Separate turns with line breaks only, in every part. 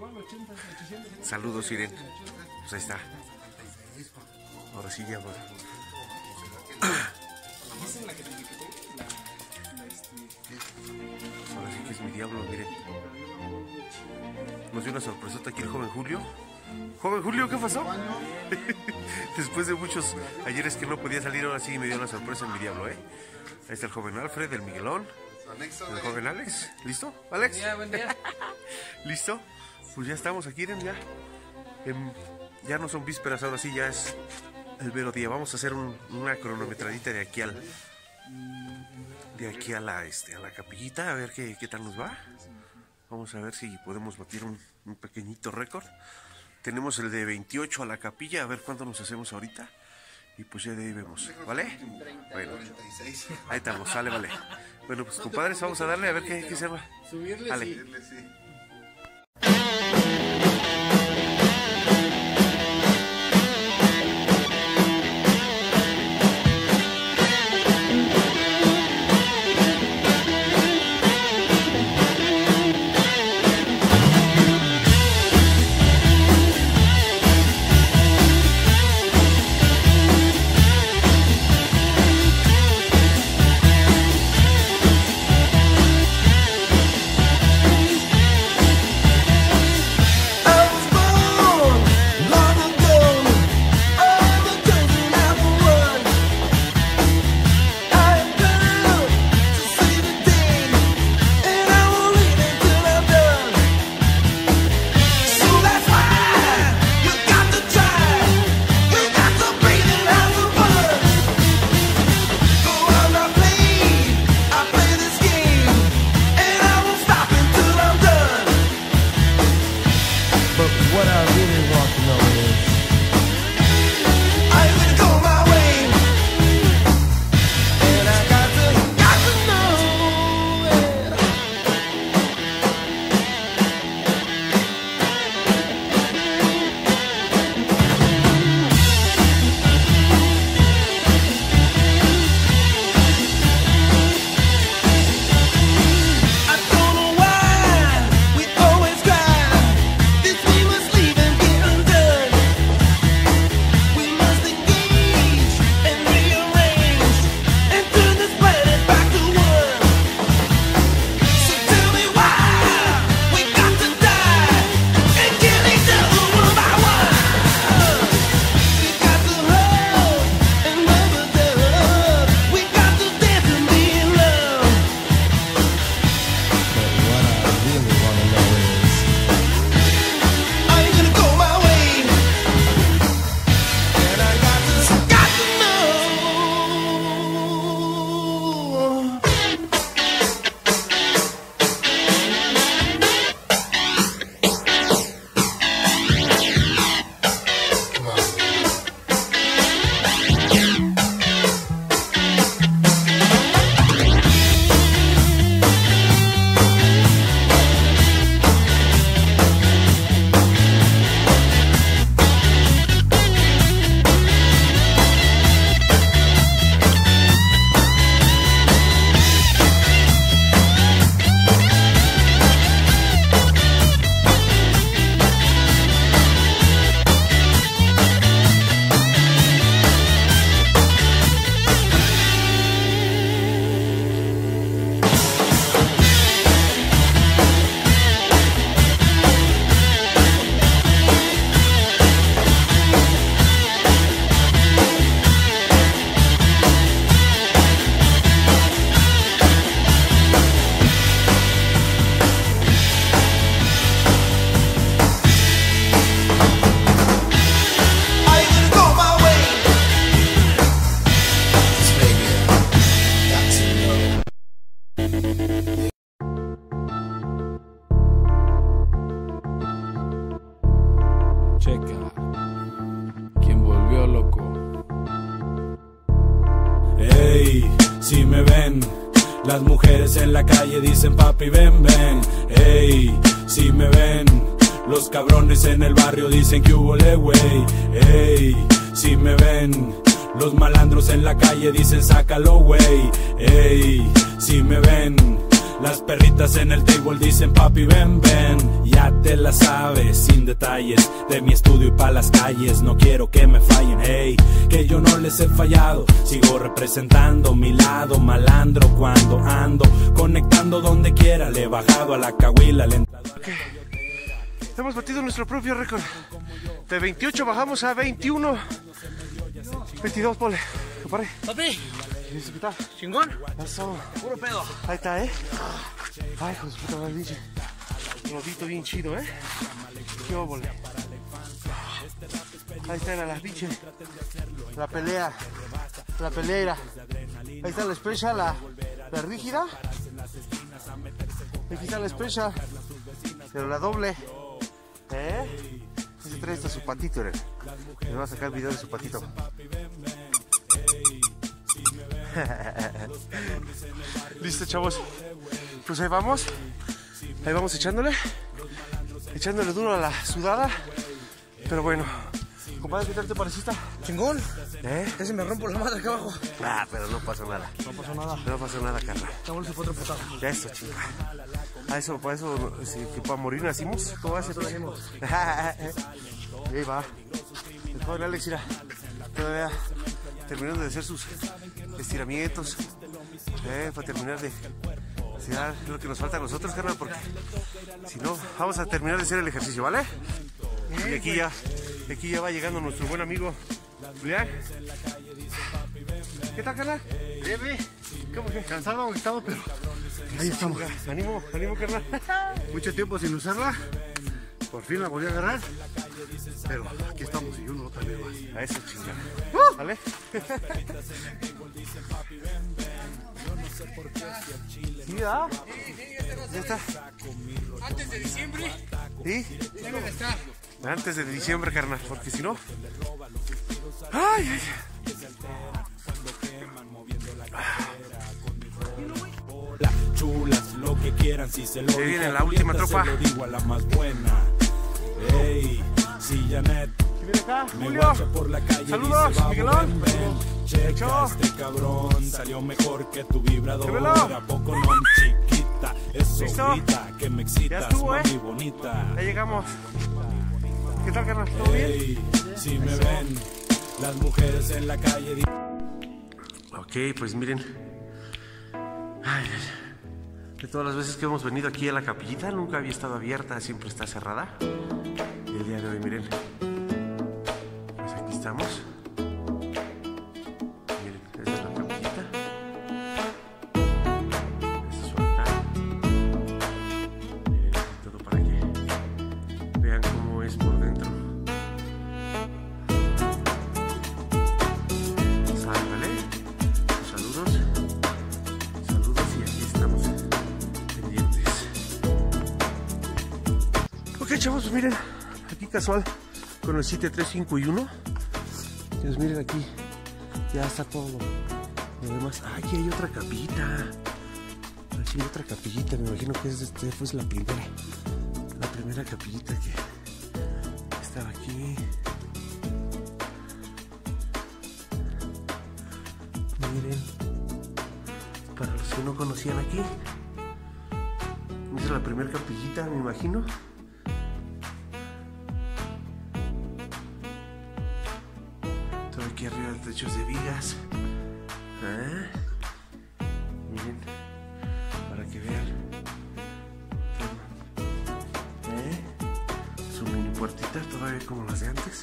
Saludos, Irene. Pues ahí está. Ahora sí ya va. Ahora sí que es mi diablo, miren. Nos dio una sorpresota aquí el joven Julio. Joven Julio, ¿qué pasó? Después de muchos ayeres que no podía salir, ahora sí me dio la sorpresa en mi diablo, ¿eh? Ahí está el joven Alfred, el Miguelón, el joven Alex. ¿Listo, Alex?
Buen día.
¿Listo? Pues ya estamos aquí, ¿no? Ya no son vísperas, ahora sí ya es el vero día. Vamos a hacer una cronometradita de aquí a la capillita, a ver qué tal nos va. Vamos a ver si podemos batir un pequeñito récord. Tenemos el de 28 a la capilla, a ver cuánto nos hacemos ahorita. Y pues ya de ahí vemos, ¿vale? Bueno, ahí estamos, sale, vale. Bueno, pues compadres, vamos a darle a ver qué se va.
Subirle,
vale.
sí.
Checa, quien volvió loco. Ey, si me ven, las mujeres en la calle dicen papi ven, ven. Ey, si me ven, los cabrones en el barrio dicen que hubo le wey. Ey, si me ven, los malandros en la calle dicen sácalo wey. Ey, si me ven, Las perritas en el table dicen papi ven, ven. Ya te la sabes, sin detalles, de mi estudio y pa' las calles. No quiero que me fallen, hey, que yo no les he fallado. Sigo representando mi lado malandro cuando ando conectando donde quiera. Le he bajado a la cahuila, le he entrado a la...
Hemos batido nuestro propio récord. De 28 bajamos a 21. 22, pole. Compadre.
Papi,
¿Qué tal?
chingón,
Eso.
puro pedo.
Ahí está, Ay, hijo de su puta madre, pinche. Lobito bien chido, Qué óvole. Ahí está la pinche. La pelea. La peleera. Ahí está la special, la rígida. Aquí está la special. Pero la doble. Ese trae hasta su patito, Le voy a sacar video de su patito. Listo, chavos. Pues ahí vamos echándole duro a la sudada. Pero bueno, compadre, ¿qué tal te pareciste?
Chingón, casi me rompo la madre acá abajo.
Pero no pasó nada.
No pasó nada.
No pasó nada, carnal.
Estamos en otro putada.
Ya esto, chinga. Para eso, si, que para morir nacimos. ¿Cómo va a ser? Ahí va. El joven Alex, mira, todavía terminando de hacer sus estiramientos. Para terminar de estirar lo que nos falta a nosotros, carnal, porque si no, vamos a terminar de hacer el ejercicio, ¿vale? Y aquí ya va llegando nuestro buen amigo Julián. ¿Qué tal, carnal?
Bien,
¿Cómo que?
cansado, agotado, pero
Ahí estamos. Ánimo, carnal.
mucho tiempo sin usarla. Por fin la volví a agarrar. Pero aquí estamos y uno otra vez más.
A eso, chingada. ¿Vale? ¿Sí, ya? ¿Ya está?
Antes de diciembre,
¿Sí?
debe de estar.
Antes de diciembre, carnal, porque si no... ¡Ay!
Chulas, lo que quieran, si se lo
Se viene
digo
la última
Julieta,
tropa.
se lo digo a la más buena. Ey, si Janet
Viene acá,
me
Julio.
guacha por la calle,
Saludos,
dice, "Vamos,
Miguelón".
ven, ven". Checa,
Hecho.
este cabrón salió mejor que tu vibrador.
Súbelo.
¿A poco no, chiquita? Eso
¿Listo?
grita, que me excitas,
Ya estuvo,
mami bonita.
Ya llegamos. ¿Qué tal, carnal? ¿Todo bien?
Ey, si me ven las mujeres en la calle.
Ok, pues miren. Ay, de todas las veces que hemos venido aquí a la capillita, nunca había estado abierta, siempre está cerrada. Y el día de hoy, miren. Pues aquí estamos. Miren, esta es la capillita. Este es su altar. Miren, todo para que vean cómo es por dentro. Sálvale. Saludos y aquí estamos pendientes. Ok, chavos, pues miren, aquí casual con el 7, 3, 5 y 1. Pues miren, aquí ya está todo lo demás. Ah, aquí hay otra capillita. Aquí hay otra capillita, me imagino que fue la primera capillita que estaba aquí. Miren, para los que no conocían aquí, esa es la primera capillita, me imagino. Todo aquí arriba, techos de vigas. Miren, para que vean todo. Su mini puertita, todavía como las de antes.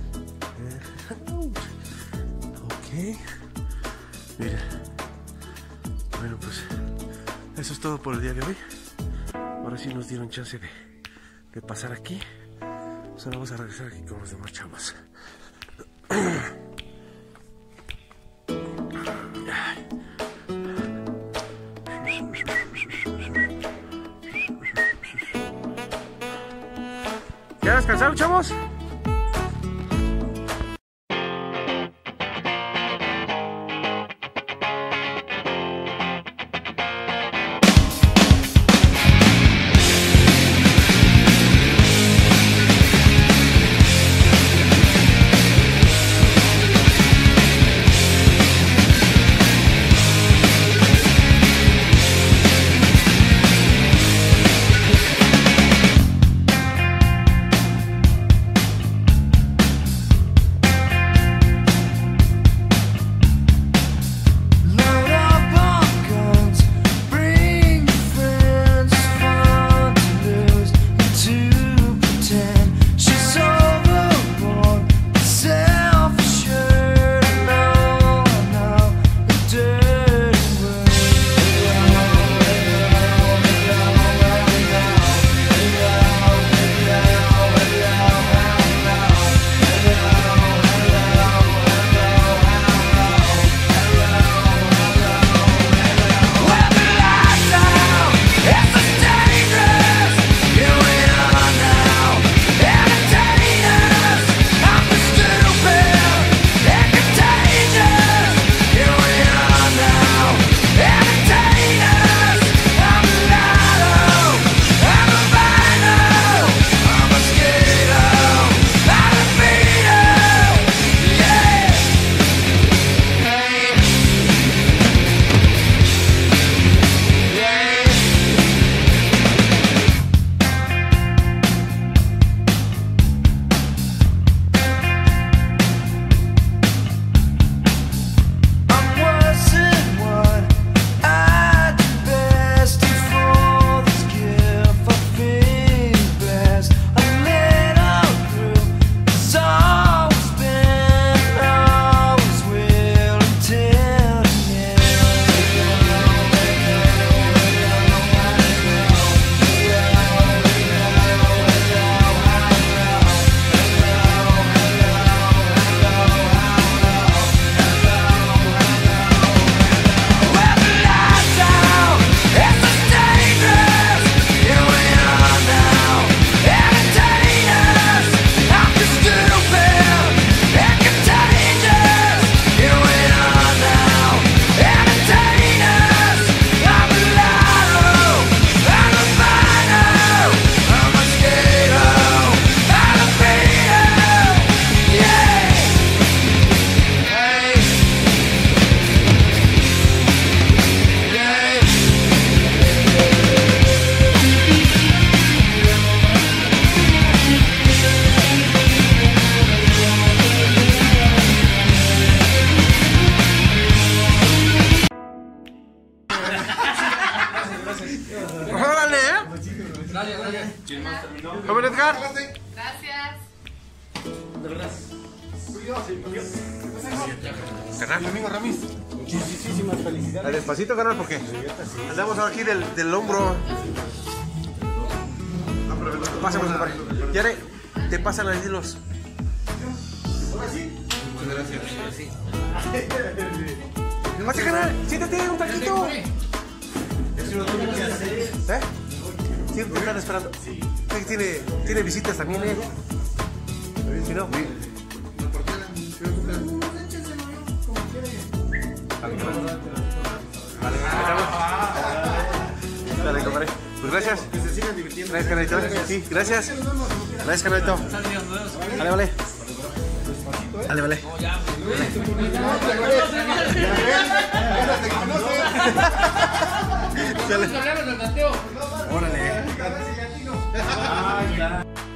Ok. Mira. Bueno, pues eso es todo por el día de hoy. Ahora sí nos dieron chance de pasar aquí. Pues ahora vamos a regresar aquí con los demás chavos. ¿Ya descansaron, chavos? Oscar.
Gracias.
Carnal.
Mi amigo Ramis, muchísimas felicidades.
Despacito, carnal, porque andamos aquí del hombro. Pásame, compadre. Yare, te pasan ahí los.
Muchas gracias.
Pase, carnal, siéntate un taquito. ¿Eh? Sí, te están esperando. Tiene visitas también, ¿eh? Si no. Dale, compadre. Pues gracias.
Que se sigan divirtiendo.
Gracias, canalito. Sí, gracias. Gracias, canalito. Vale, vale. Vale, vale. Órale.